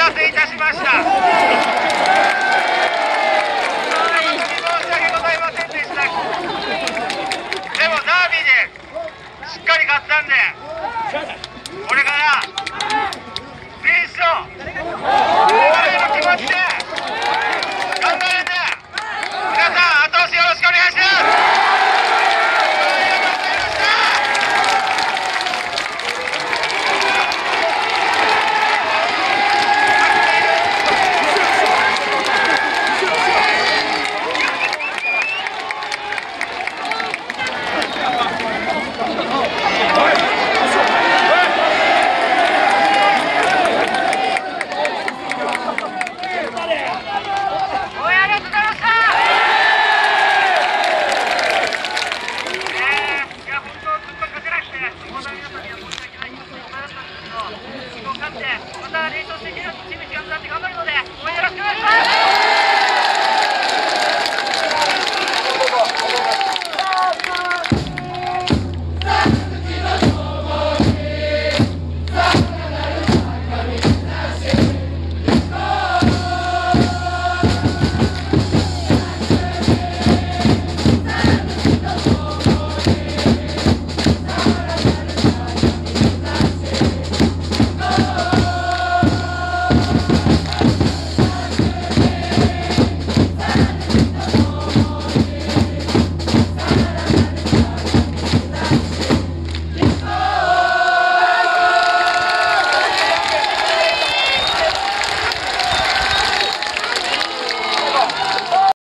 たせいたしました。申し訳ございませんでした。でもダービーでしっかり勝ったんで、これから選手との気持ちで頑張るんで、皆さん後押しよろしくお願いします。また練習してチーム一丸となって頑張るので応援よろしくお願いします。